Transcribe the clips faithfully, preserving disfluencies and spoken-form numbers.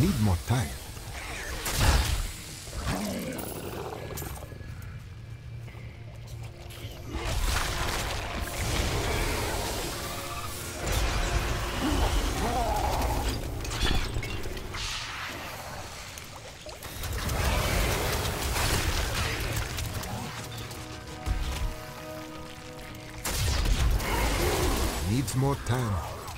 Need more time. Needs more time.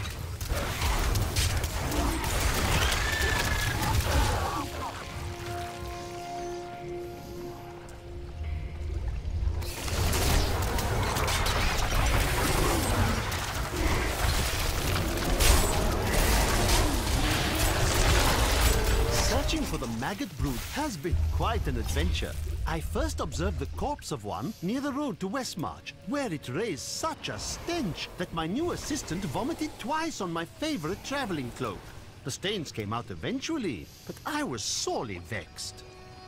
Searching for the maggot brood has been quite an adventure. I first observed the corpse of one near the road to Westmarch, where it raised such a stench that my new assistant vomited twice on my favorite traveling cloak. The stains came out eventually, but I was sorely vexed.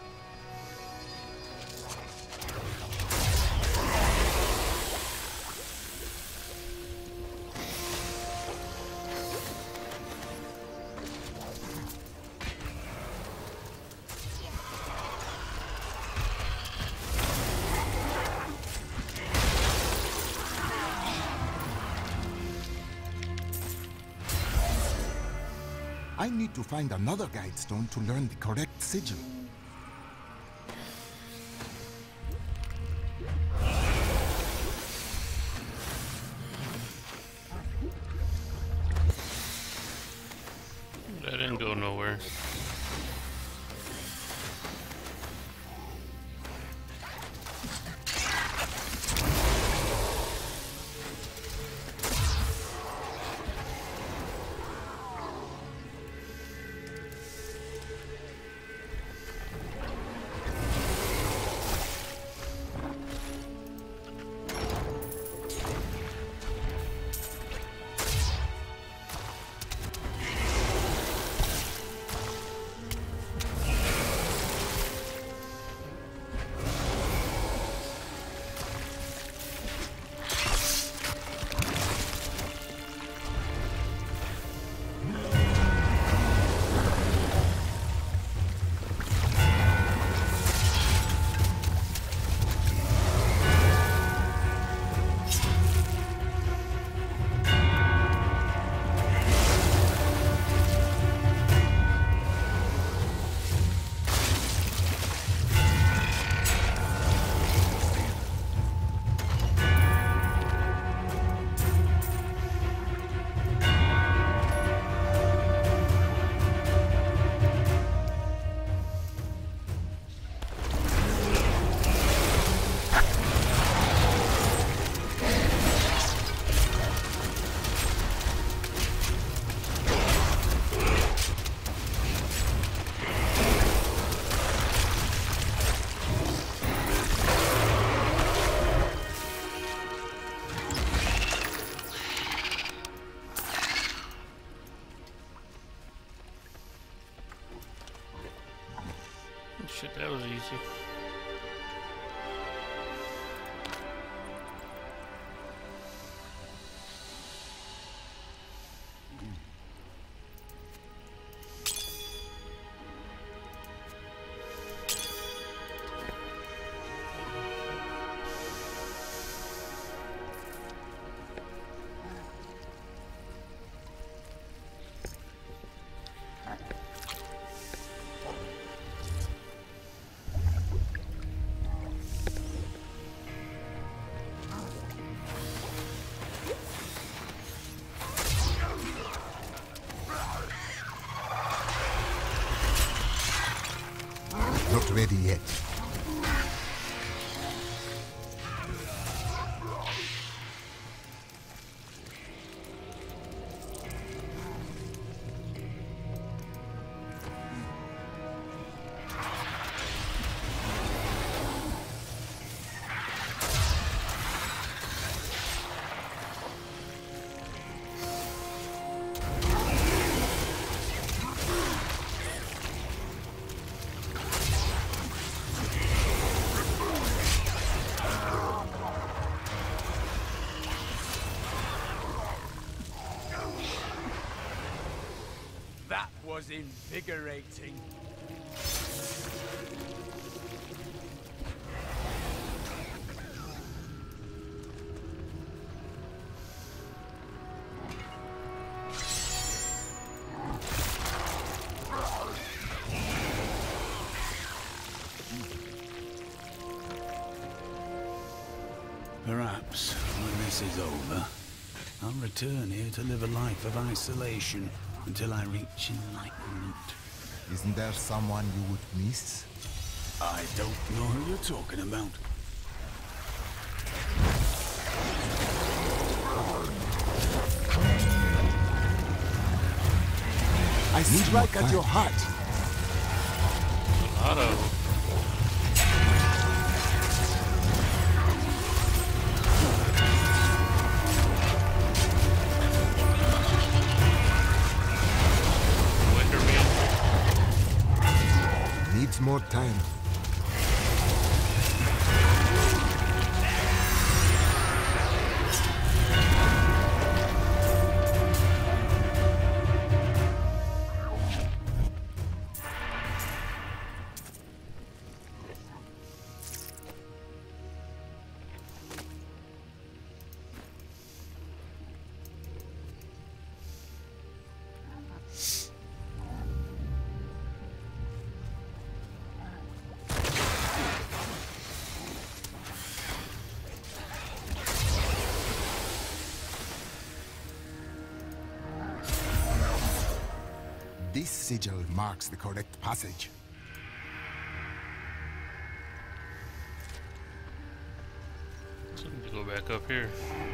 I need to find another guide stone to learn the correct sigil. That didn't go nowhere. Shit, that was easy. Not ready yet. was invigorating. Perhaps, when this is over, I'll return here to live a life of isolation until I reach enlightenment. Isn't there someone you would miss? I don't know who you're talking about. I strike at your heart. Auto. Needs more time. This sigil marks the correct passage. So I need to go back up here.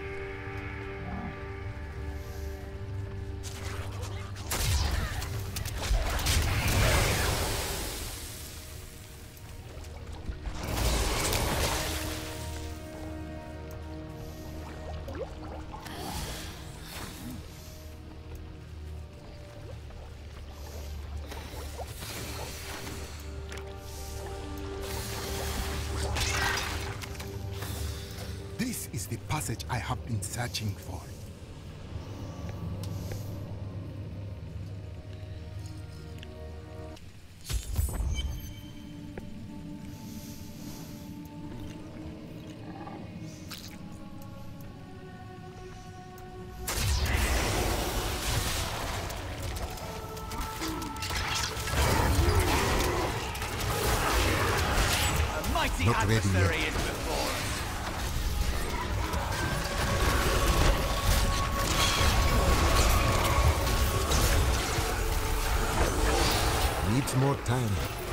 This is the passage I have been searching for. A mighty Not ready adversary yet. is before us. Needs more time.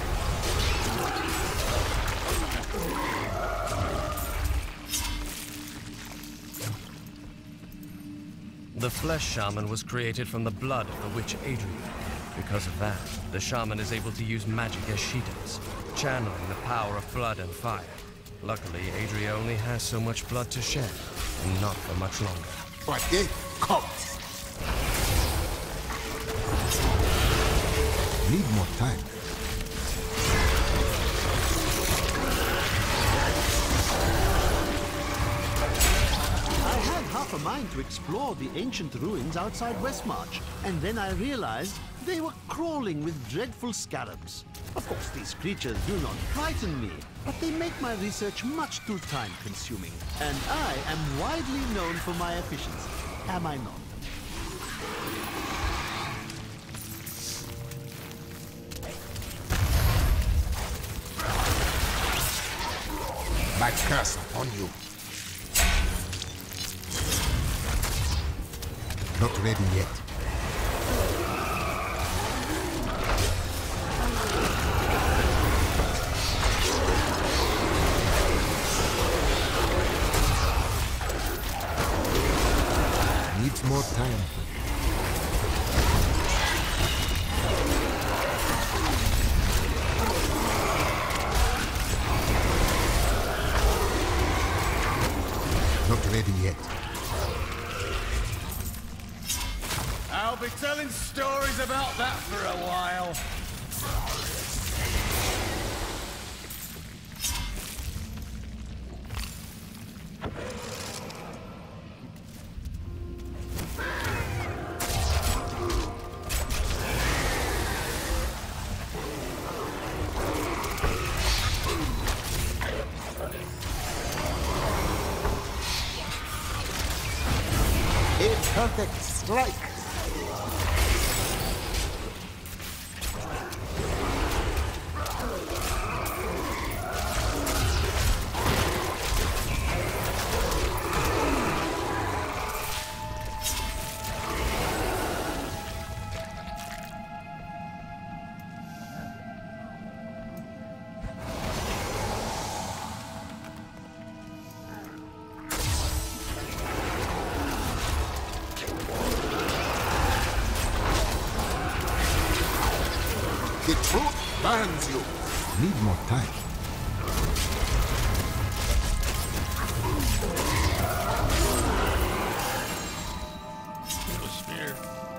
The Flesh Shaman was created from the blood of the witch Adria. Because of that, the shaman is able to use magic as she does, channeling the power of blood and fire. Luckily, Adria only has so much blood to shed, and not for much longer. But it comes. Need more time. I had half a mind to explore the ancient ruins outside Westmarch, and then I realized they were crawling with dreadful scarabs. Of course, these creatures do not frighten me, but they make my research much too time-consuming. And I am widely known for my efficiency, am I not? My curse upon you. Not ready yet. Needs more time. Not ready yet. I'll be telling stories about that for a while. A perfect strike. The truth burns you. Need more time. A spear.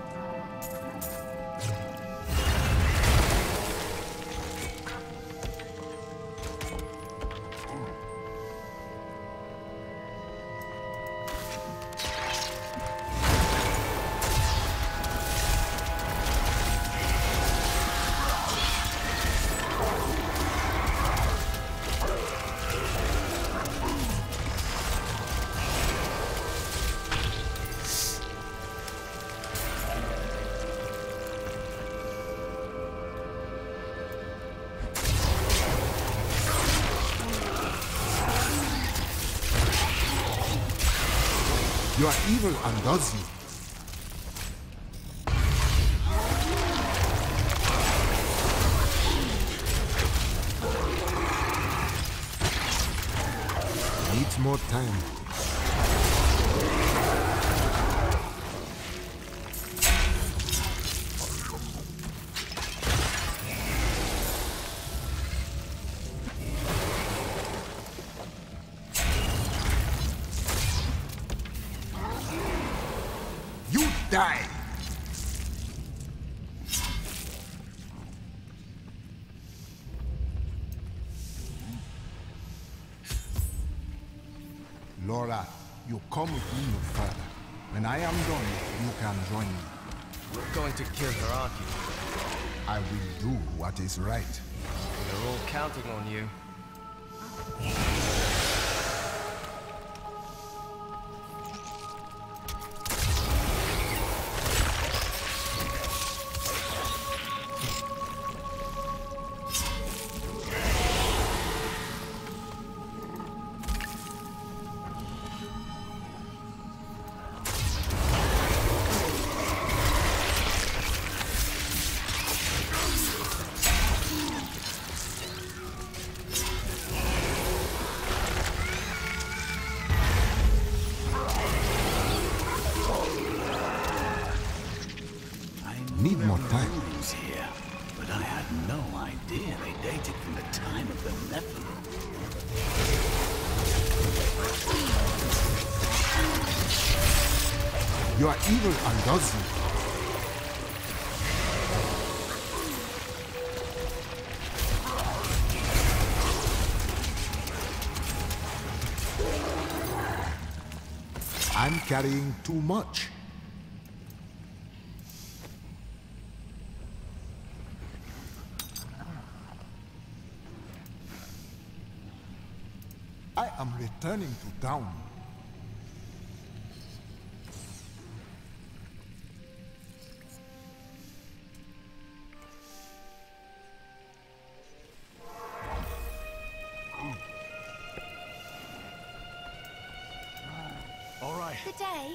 Your evil undoes you. Needs more time. You die! Laura, you come with me no further. When I am done, you can join me. We're going to kill her, aren't you? I will do what is right. We're all counting on you. Need more time. Rules here, but I had no idea they dated from the time of the Nephilim. Your evil undoes you. I'm carrying too much. I am returning to town. All right. Good day.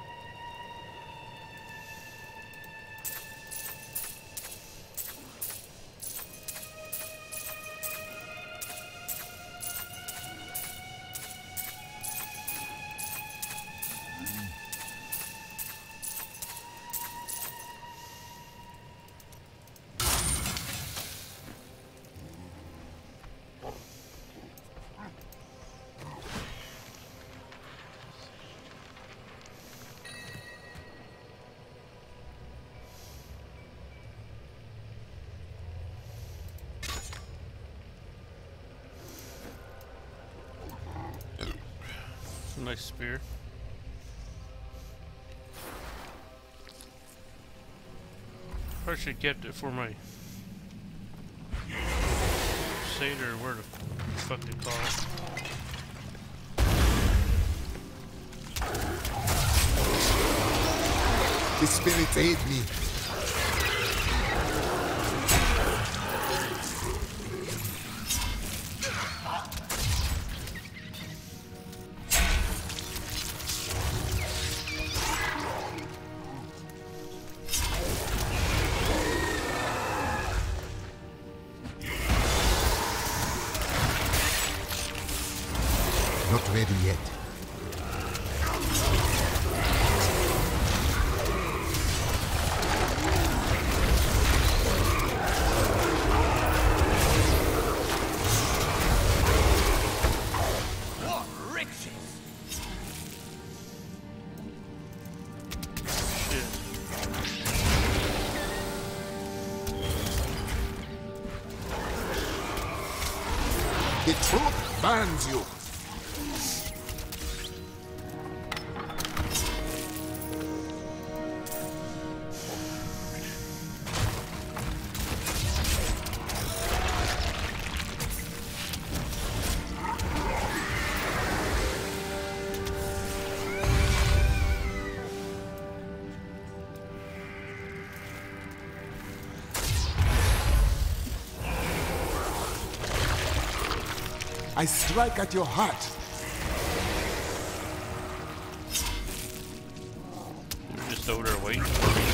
Nice spear. I should get it for my satyr, where the fuck they call it. The spirits aid me. Not ready yet. The truth bans you. I strike at your heart. You're just over there waiting for me.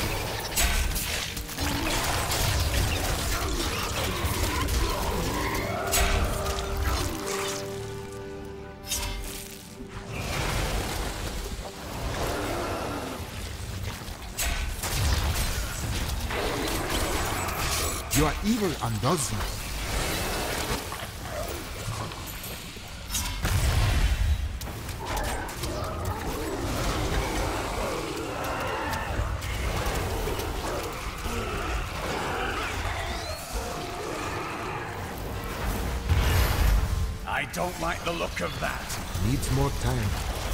Your evil undoes me. I don't like the look of that. Needs more time.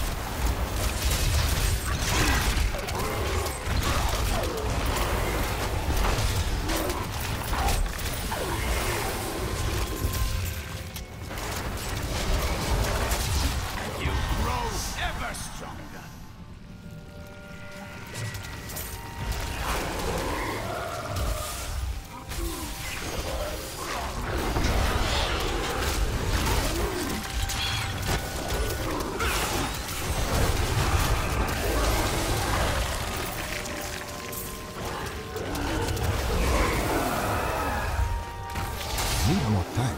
You grow ever stronger. Need more time.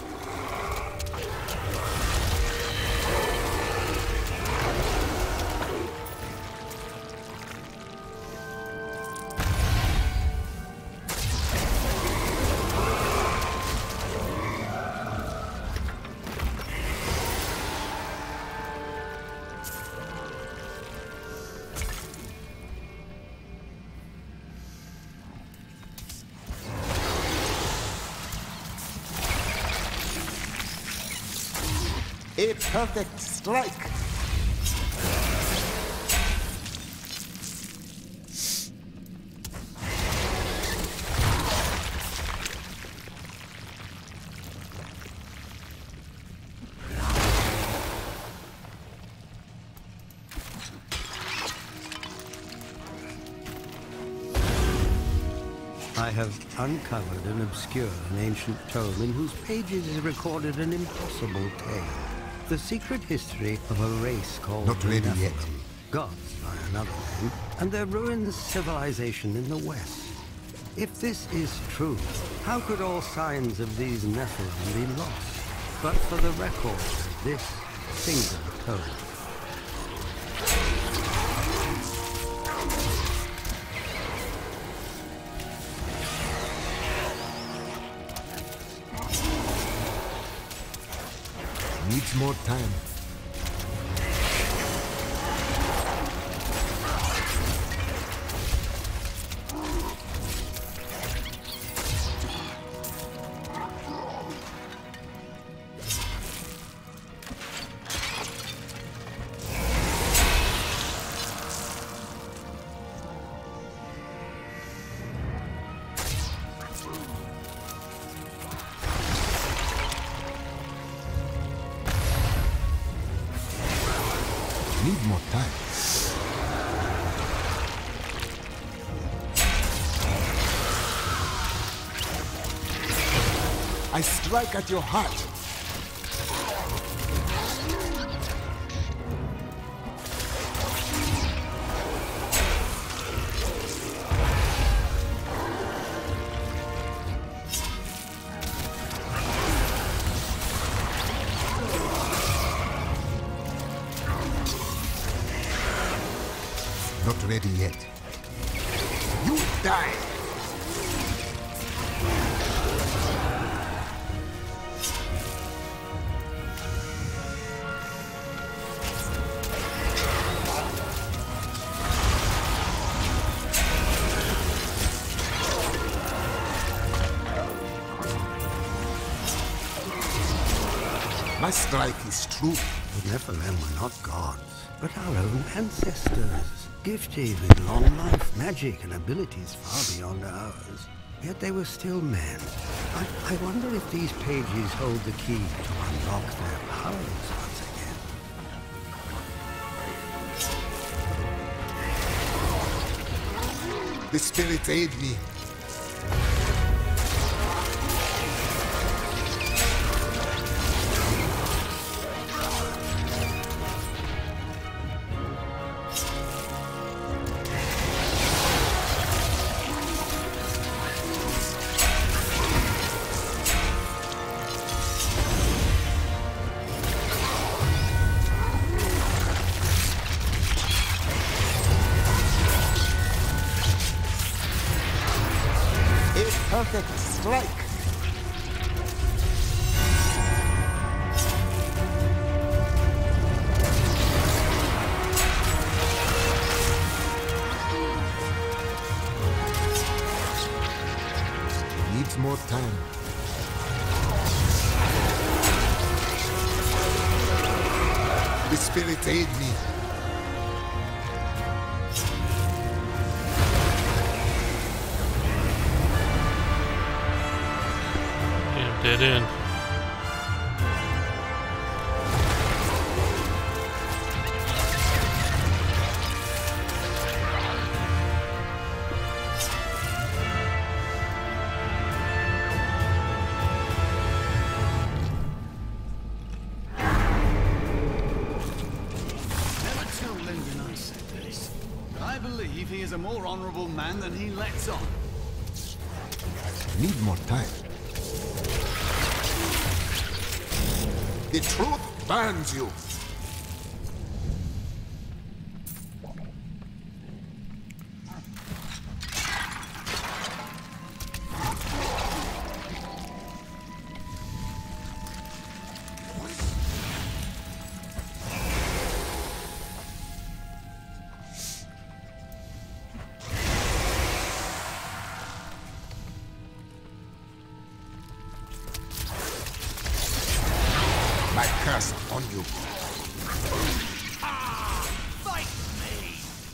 A perfect strike. I have uncovered and obscured an ancient tome in whose pages is recorded an impossible tale. The secret history of a race called Not ready Nephilim, yet. gods by another name, and their ruined civilization in the west. If this is true, how could all signs of these Nephilim be lost, but for the record of this single tome? Needs more time. Need more time. I strike at your heart. Not ready yet. You die! My strike is true. The Nephilim were not gods, but our own ancestors, gifted with long life, magic, and abilities far beyond ours. Yet they were still men. I, I wonder if these pages hold the key to unlock their powers once again. The spirits aid me. Perfect strike. Needs more time. The spirits aid me. Dead end. Never tell Lyndon I said this. I believe he is a more honorable man than he lets on. Need more time. The truth burns you. My curse on you. Fight me!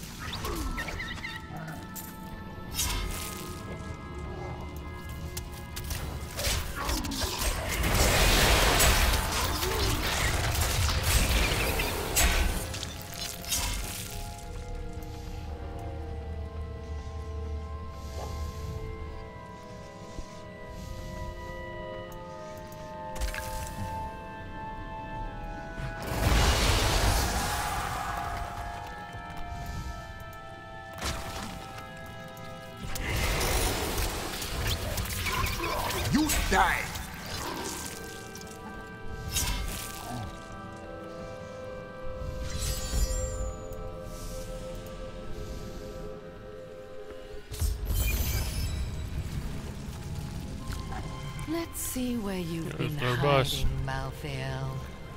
You die! Let's see where you've There's been our hiding, boss. Malthael.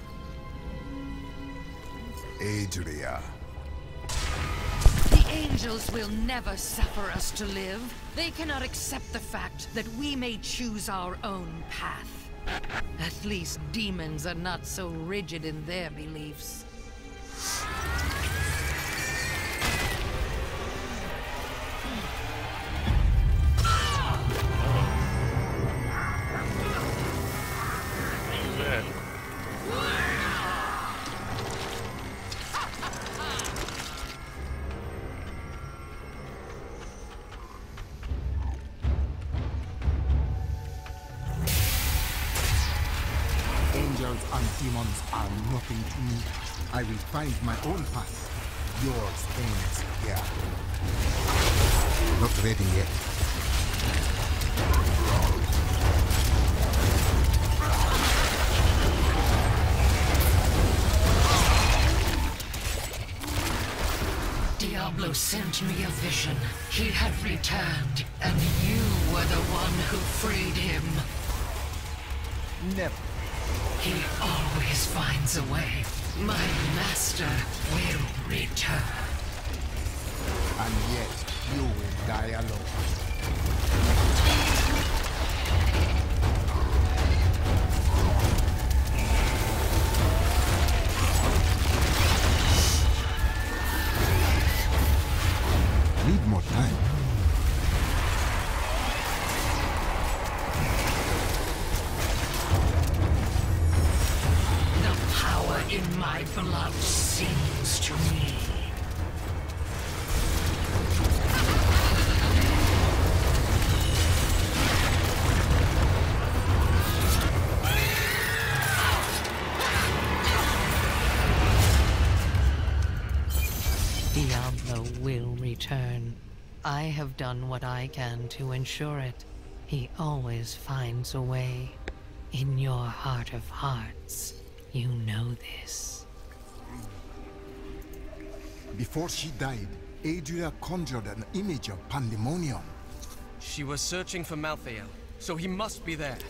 Adria. The angels will never suffer us to live. They cannot accept the fact that we may choose our own path. At least demons are not so rigid in their beliefs. Some demons are nothing to me. I will find my own path. Yours ends here. Not ready yet. Diablo sent me a vision. He had returned, and you were the one who freed him. Never. He always finds a way. My master will return. And yet, you will die alone. Need more time. The power in my blood sings to me. Diablo will return. I have done what I can to ensure it. He always finds a way. In your heart of hearts, you know this. Before she died, Adria conjured an image of Pandemonium. She was searching for Malthael, so he must be there.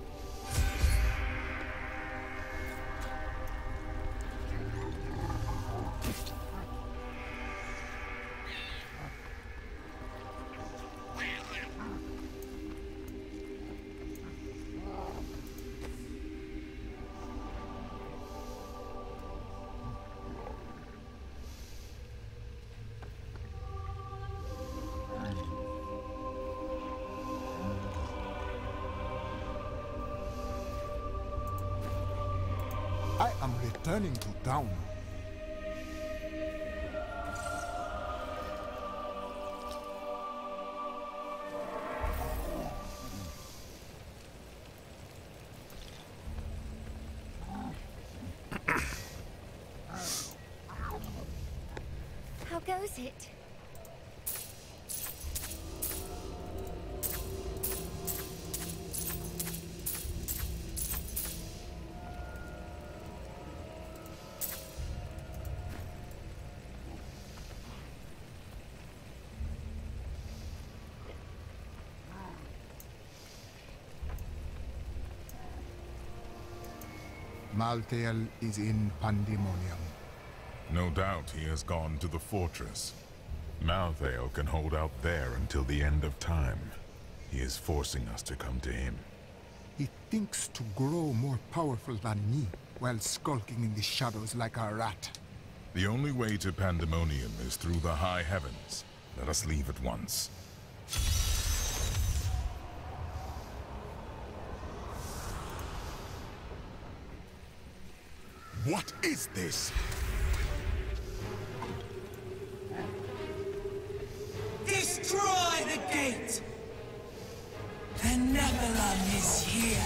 I am returning to town. How goes it? Malthael is in Pandemonium. No doubt he has gone to the fortress. Malthael can hold out there until the end of time. He is forcing us to come to him. He thinks to grow more powerful than me, while skulking in the shadows like a rat. The only way to Pandemonium is through the high heavens. Let us leave at once. What is this? Destroy the gate! The Nebulon is here!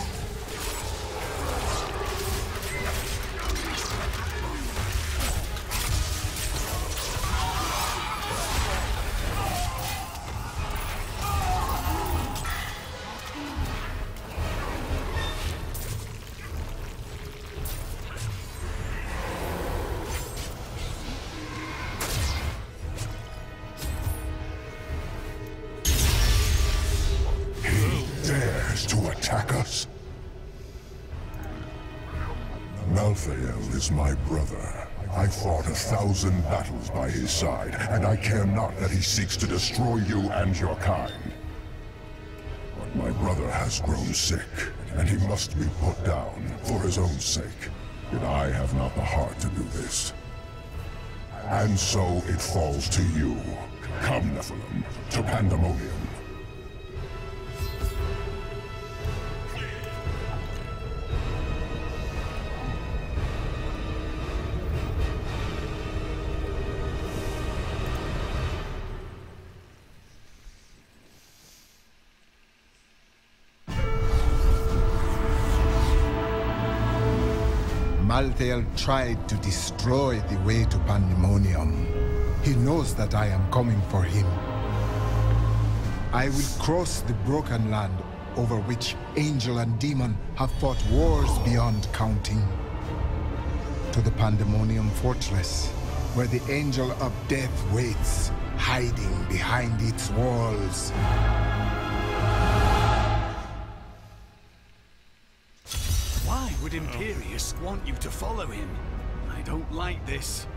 To attack us? Malthael is my brother. I fought a thousand battles by his side, and I care not that he seeks to destroy you and your kind. But my brother has grown sick, and he must be put down for his own sake. Yet I have not the heart to do this. And so it falls to you. Come, Nephilim, to Pandemonium. Malthael tried to destroy the way to Pandemonium. He knows that I am coming for him. I will cross the broken land over which angel and demon have fought wars beyond counting. To the Pandemonium Fortress, where the Angel of Death waits, hiding behind its walls. Why would Imperius want you to follow him? I don't like this.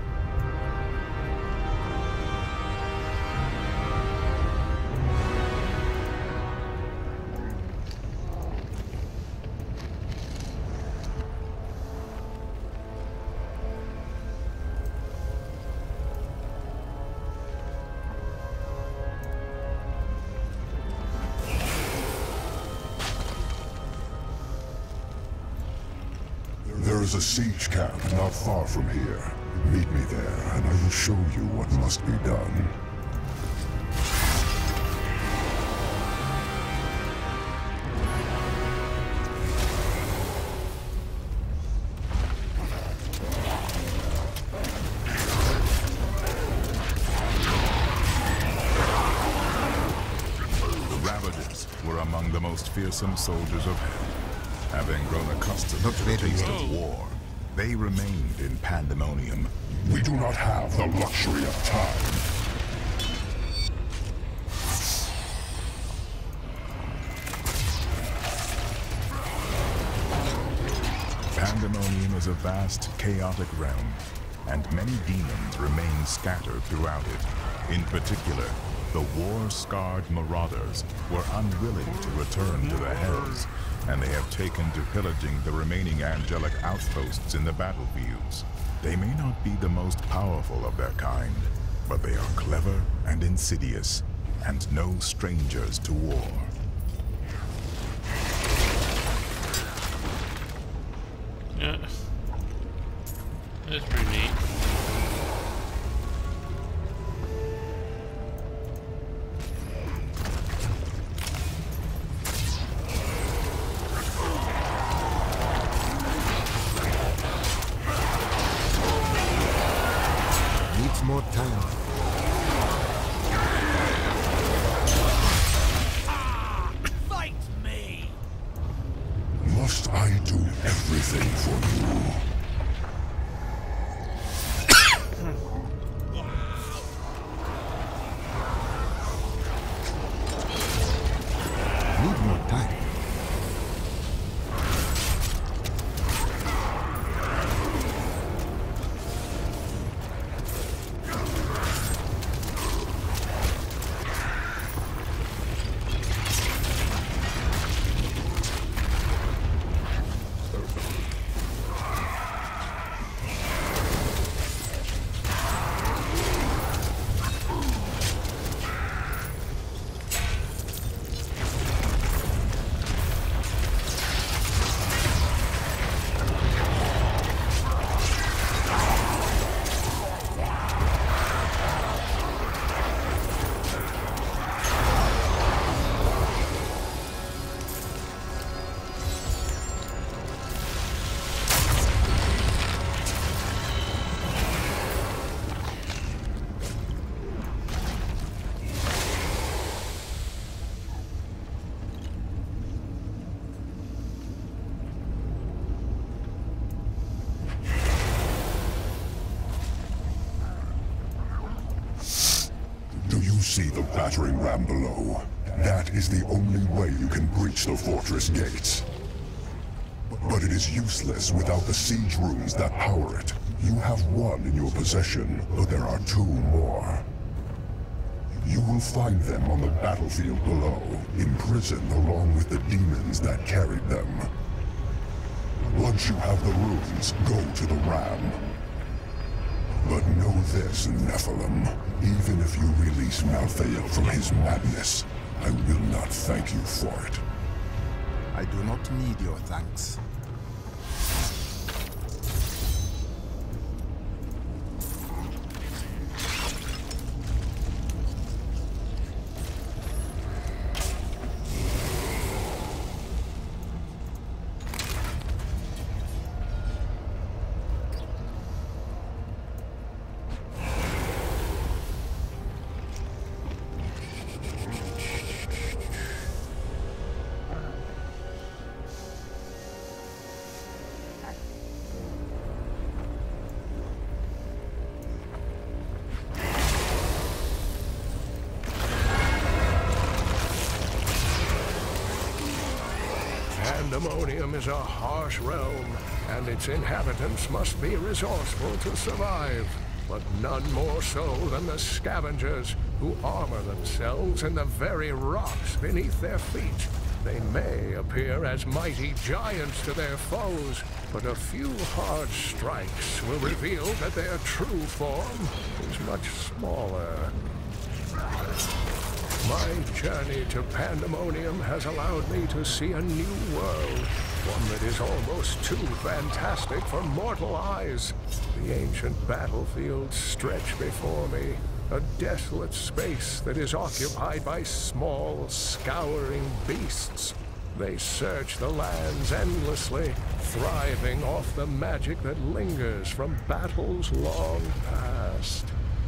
There is a siege camp not far from here. Meet me there, and I will show you what must be done. The Ravagers were among the most fearsome soldiers of hell. Having grown accustomed Not to the ready taste yet. of war, they remained in Pandemonium. We do not have the luxury of time. Pandemonium is a vast, chaotic realm, and many demons remain scattered throughout it. In particular, the war-scarred Marauders were unwilling to return to the Hells, and they have taken to pillaging the remaining angelic outposts in the battlefields. They may not be the most powerful of their kind, but they are clever and insidious, and no strangers to war. Yeah. That's pretty neat. Needs more time. Fight me! Must I do everything for you? Need more time. Do you see the battering ram below? That is the only way you can breach the fortress gates. But it is useless without the siege rooms that power it. You have one in your possession, but there are two more. You will find them on the battlefield below, imprisoned along with the demons that carried them. Once you have the runes, go to the ram. But know this, Nephilim. Even if you release Malthael from his madness, I will not thank you for it. I do not need your thanks. Pandemonium is a harsh realm, and its inhabitants must be resourceful to survive. But none more so than the scavengers, who armor themselves in the very rocks beneath their feet. They may appear as mighty giants to their foes, but a few hard strikes will reveal that their true form is much smaller. My journey to Pandemonium has allowed me to see a new world, one that is almost too fantastic for mortal eyes. The ancient battlefields stretch before me, a desolate space that is occupied by small, scouring beasts. They search the lands endlessly, thriving off the magic that lingers from battles long past.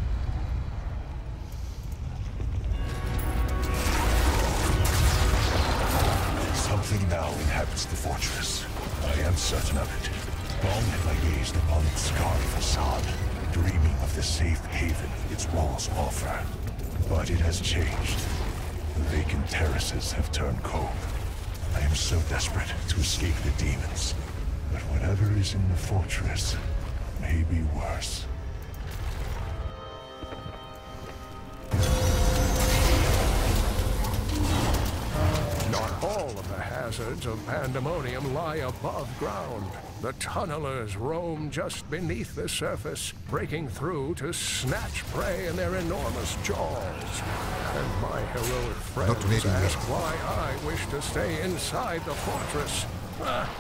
Something now inhabits the fortress. I am certain of it. Long have I gazed upon its scarred facade, dreaming of the safe haven its walls offer. But it has changed. The vacant terraces have turned cold. I am so desperate to escape the demons. But whatever is in the fortress may be worse. Not all of the hazards of Pandemonium lie above ground. The tunnelers roam just beneath the surface, breaking through to snatch prey in their enormous jaws. And my heroic friends ask why I wish to stay inside the fortress. Ah.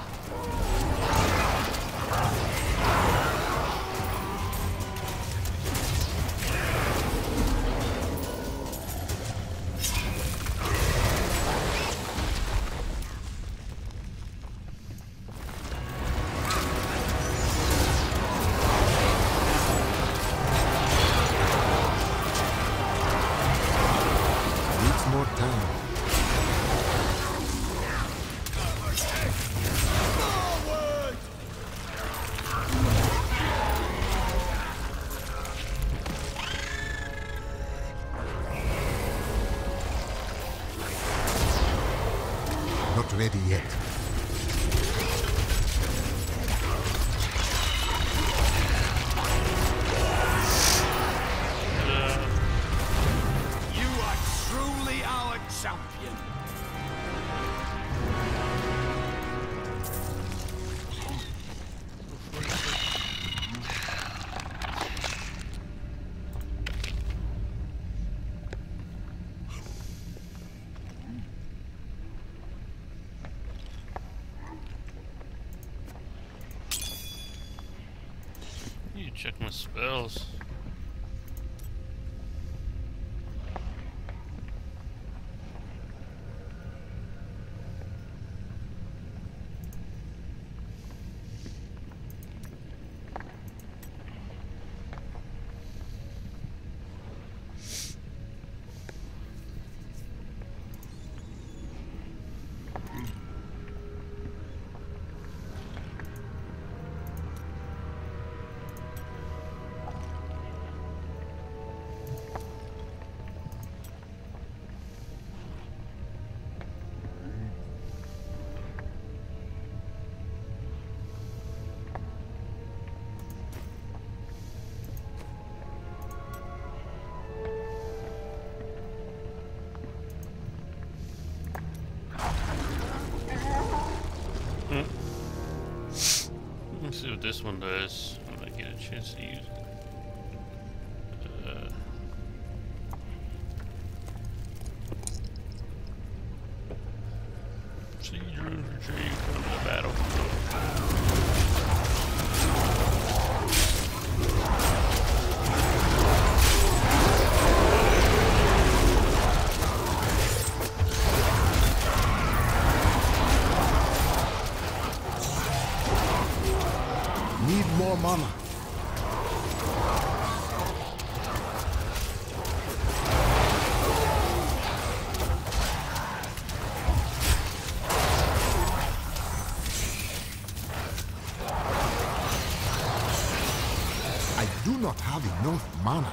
Not ready yet. You are truly our champion. Check my spells. Let's see what this one does when I get a chance to use it. Uh, Siege runes retrieve from the battle. Need more mana. I do not have enough mana.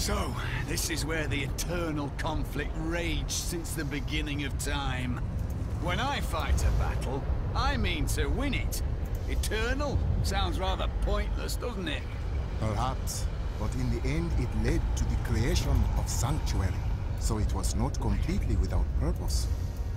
So, this is where the eternal conflict raged since the beginning of time. When I fight a battle, I mean to win it. Eternal sounds rather pointless, doesn't it? Perhaps, but in the end it led to the creation of Sanctuary, so it was not completely without purpose.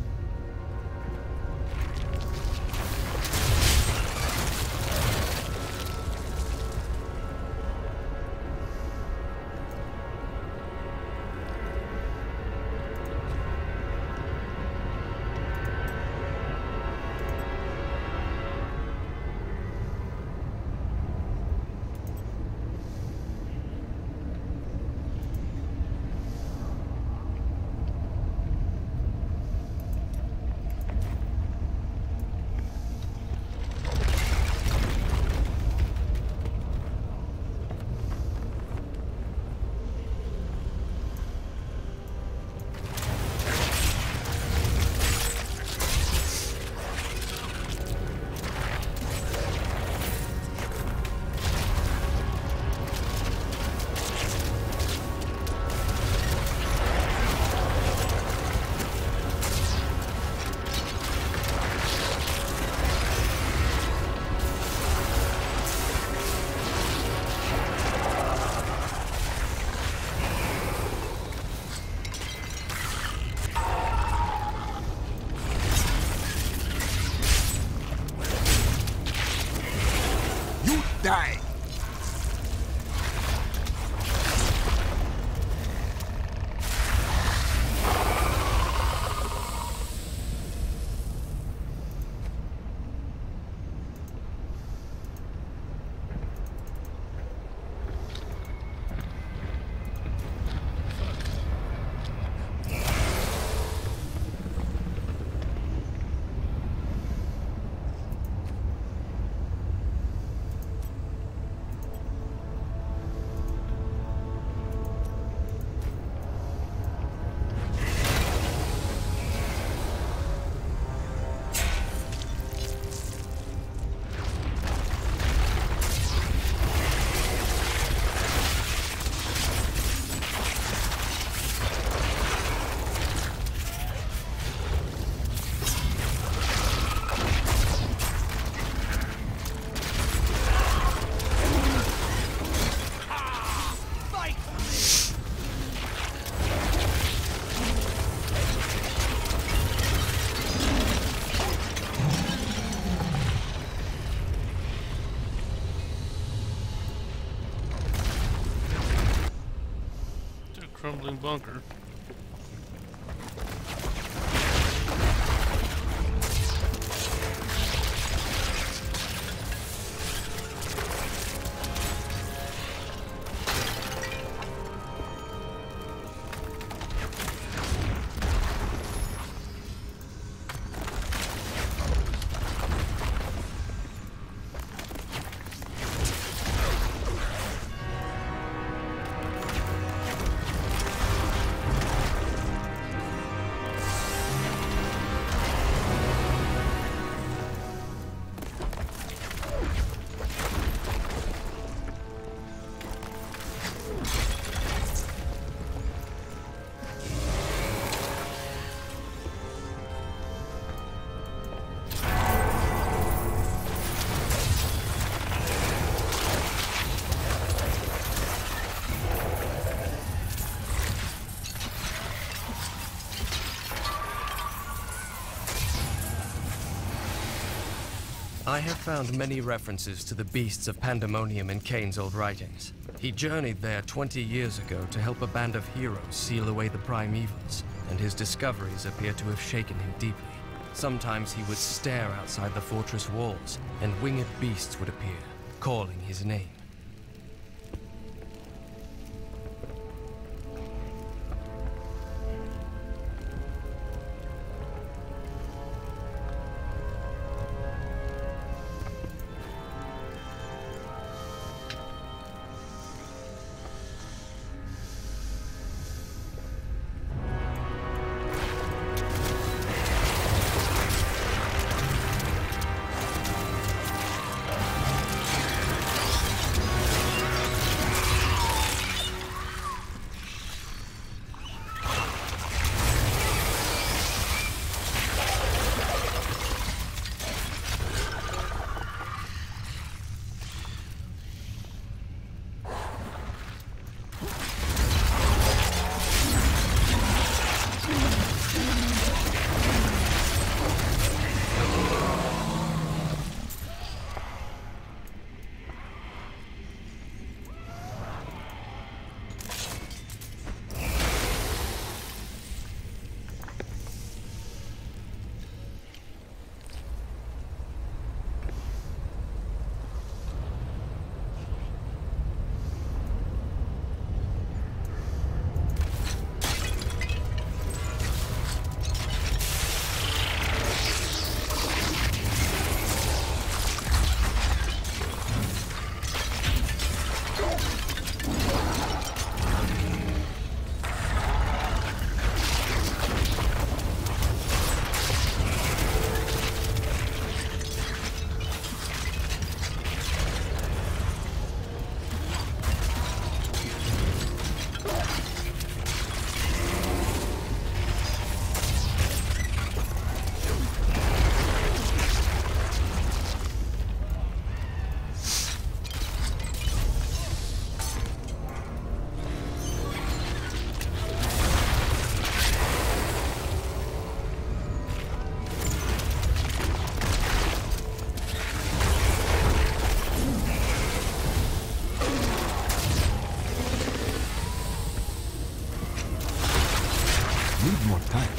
Die! Crumbling bunker. I have found many references to the beasts of Pandemonium in Kain's old writings. He journeyed there twenty years ago to help a band of heroes seal away the primevals, and his discoveries appear to have shaken him deeply. Sometimes he would stare outside the fortress walls, and winged beasts would appear, calling his name. Need more time.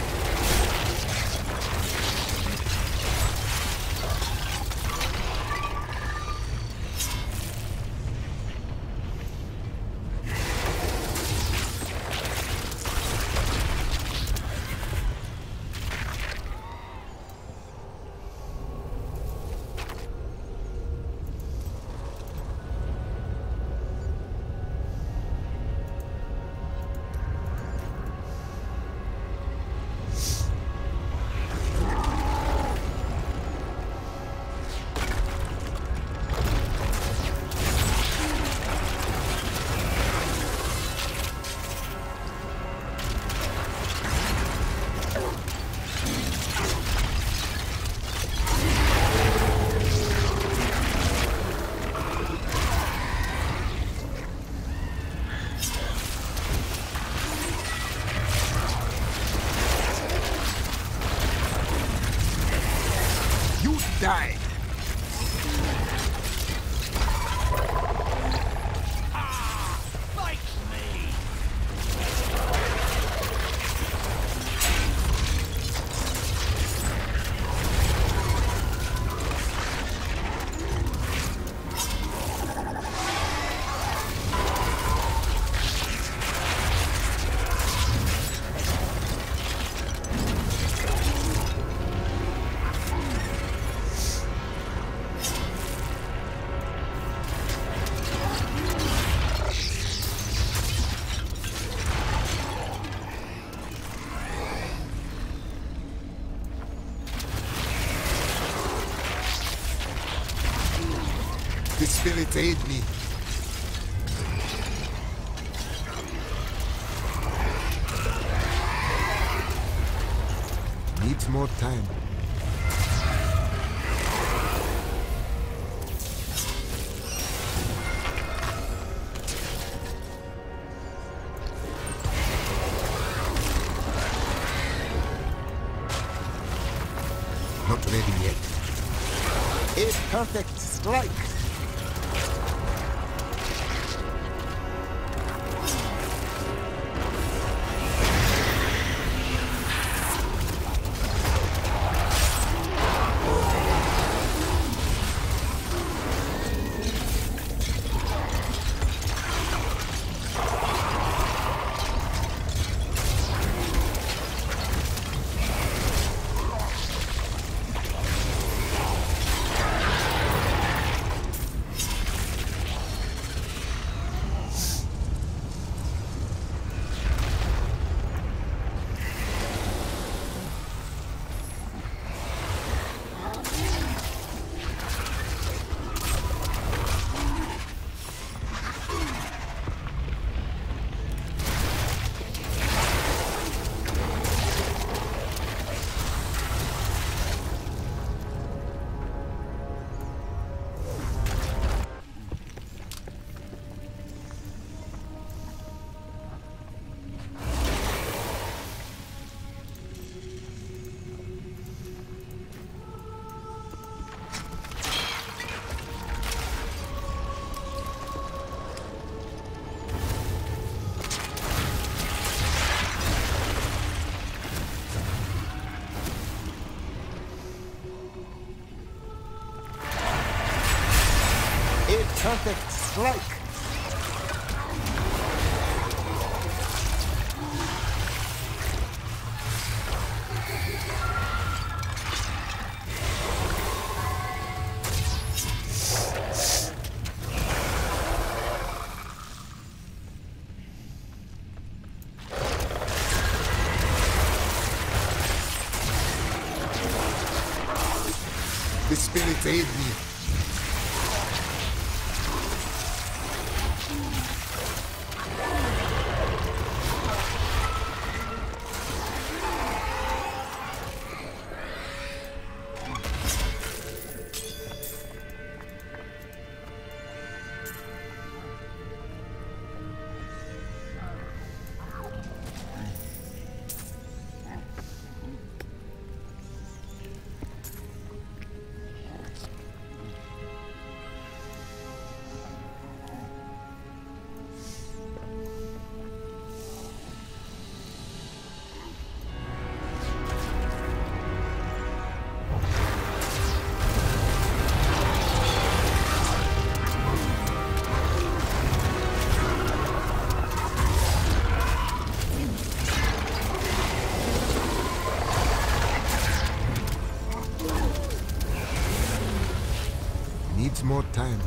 Die! The spirits aid me. Needs more time. Not ready yet. A perfect strike. Perfect strike. The spirits aid me. Needs more time.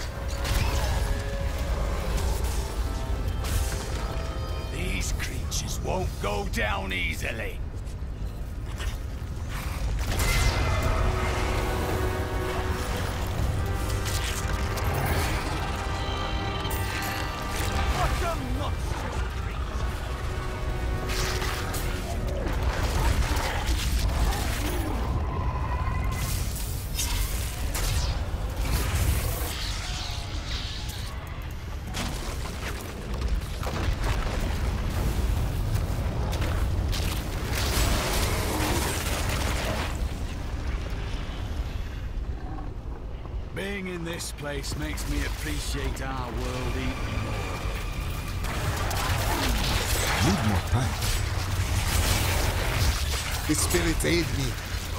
These creatures won't go down easily. What a monstrous Being in this place makes me appreciate our world even more. Need more time. The spirits aid me.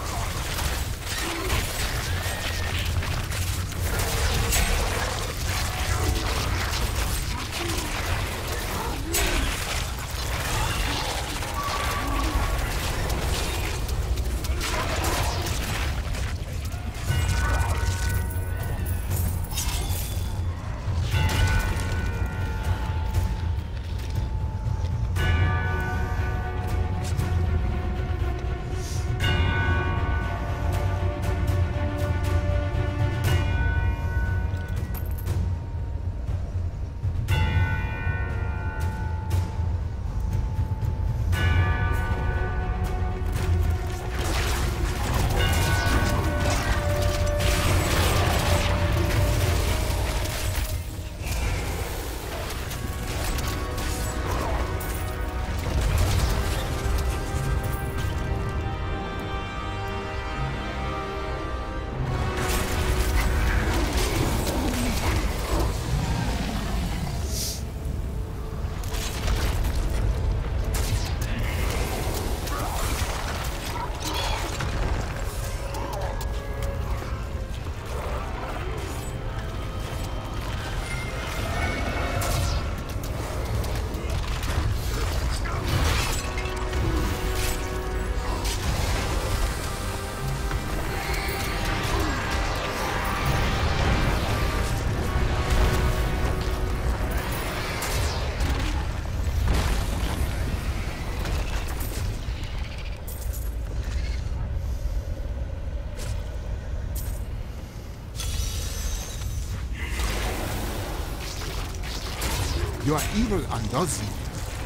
Your evil undoes you.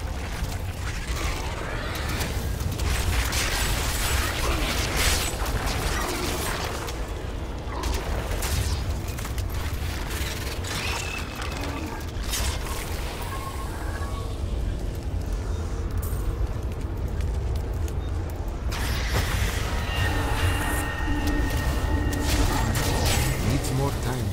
Needs more time.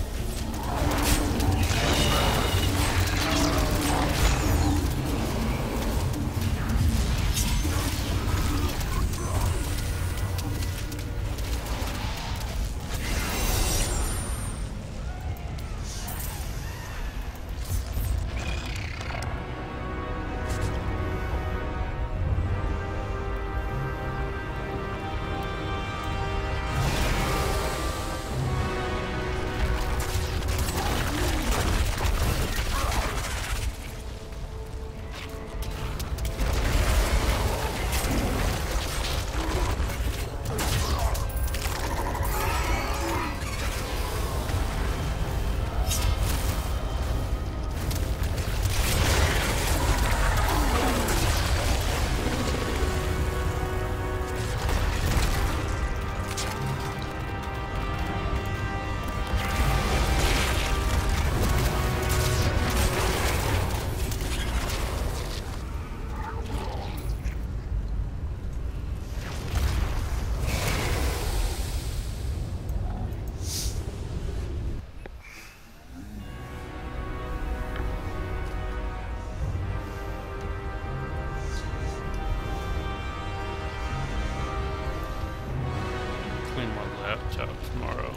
Clean my laptop tomorrow.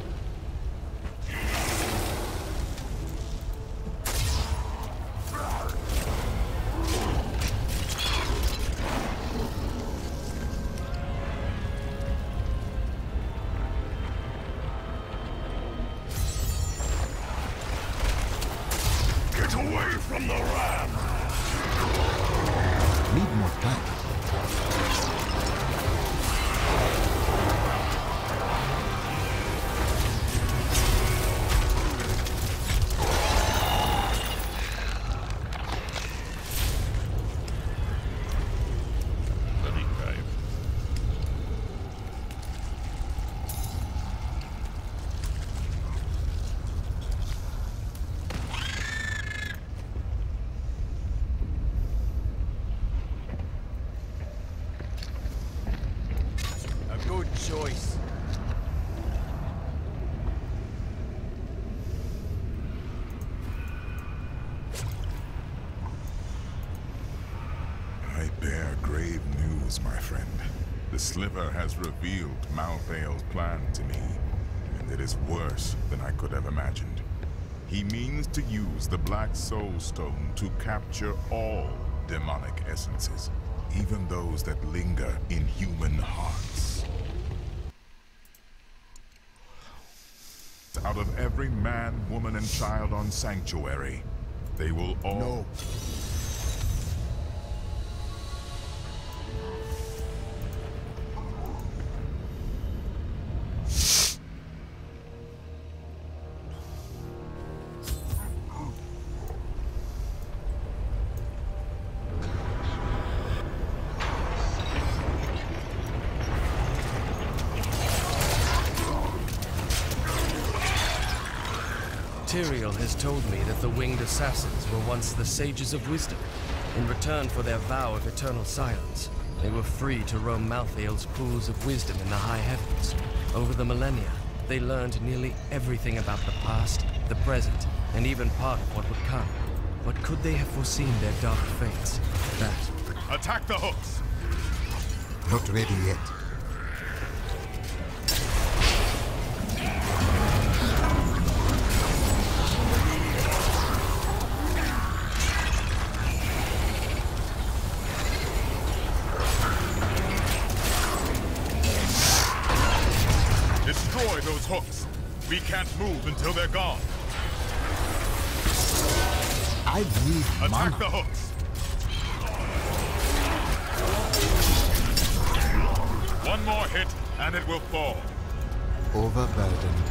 time. Bloody cave. A good choice. I bear grave news, my friend. The Sliver has revealed Malthael's plan to me, and it is worse than I could have imagined. He means to use the Black Soul Stone to capture all demonic essences, even those that linger in human hearts. Out of every man, woman, and child on Sanctuary, they will all... No. Tyrael has told me that the Winged Assassins were once the Sages of Wisdom. In return for their vow of eternal silence, they were free to roam Malthael's pools of wisdom in the high heavens. Over the millennia, they learned nearly everything about the past, the present, and even part of what would come. But could they have foreseen their dark fates? That... Attack the hooks! Not ready yet. Destroy those hooks! We can't move until they're gone! I need Attack mana. the hooks! One more hit, and it will fall. Overburdened.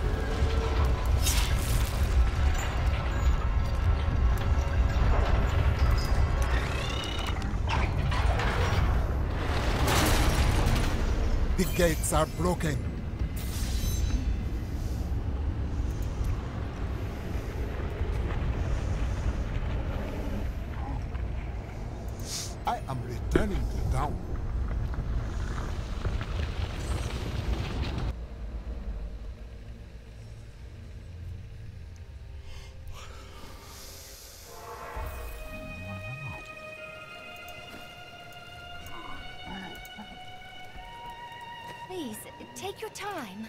The gates are broken. I am returning to town. Please, take your time.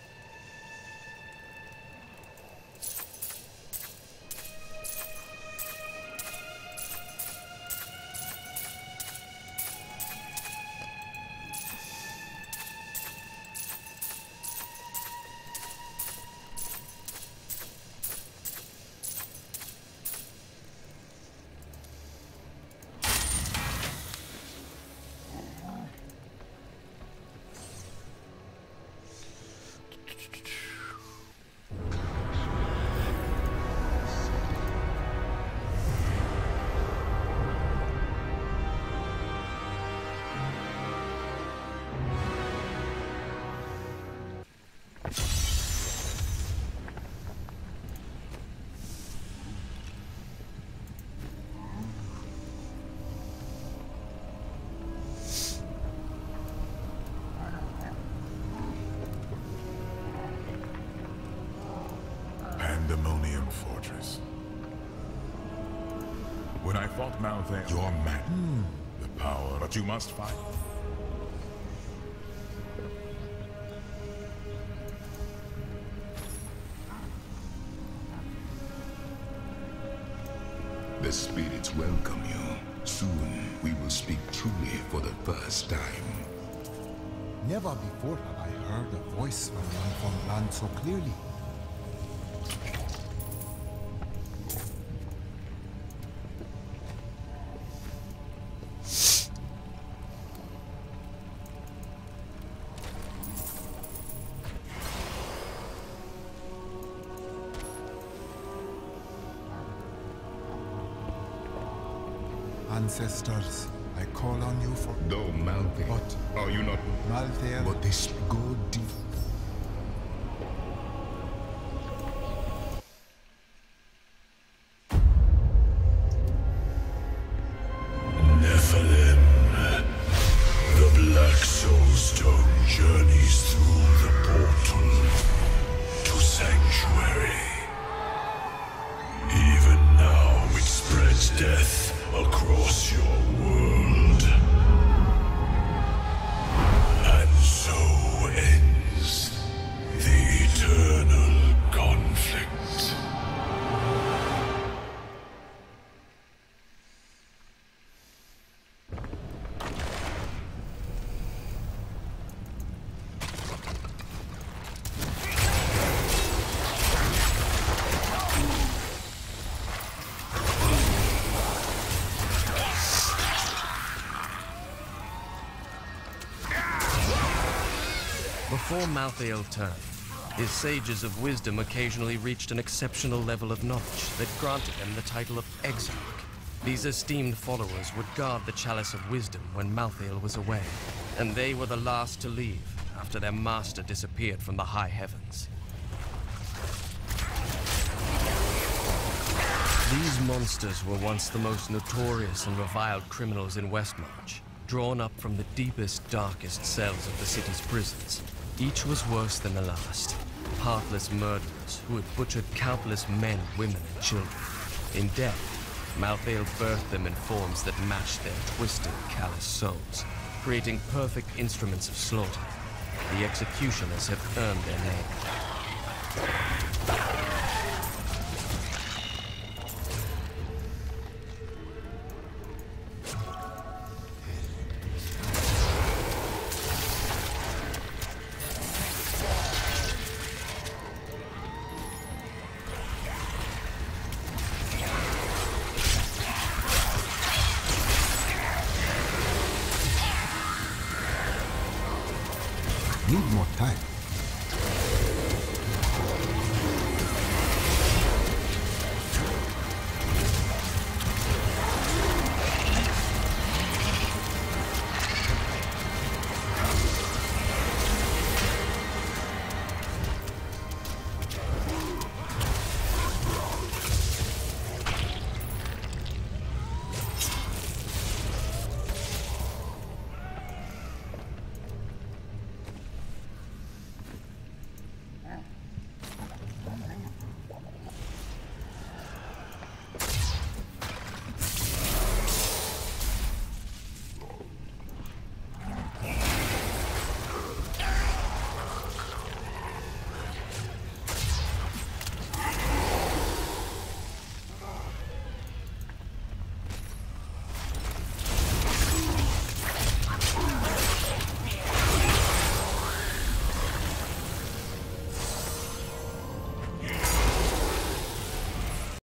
Pandemonium Fortress. When I fought Malthael, you're mad. Hmm. The power, but you must fight. The spirits welcome you. Soon, we will speak truly for the first time. Never before have I heard a voice from one from land so clearly. ancestors. I call on you for... Though Malthael, What? are you not... Malthael. But this go deep. Nephilim. The Black Soul Stone journeys through the portal to Sanctuary. Even now it spreads death across your world. And so ends the eternal conflict. Before Malthael turned, his sages of wisdom occasionally reached an exceptional level of knowledge that granted them the title of Exarch. These esteemed followers would guard the Chalice of Wisdom when Malthael was away, and they were the last to leave after their master disappeared from the high heavens. These monsters were once the most notorious and reviled criminals in Westmarch, drawn up from the deepest, darkest cells of the city's prisons. Each was worse than the last. Heartless murderers who had butchered countless men, women, and children. In death, Malthael birthed them in forms that matched their twisted, callous souls, creating perfect instruments of slaughter. The executioners have earned their name. Need more time.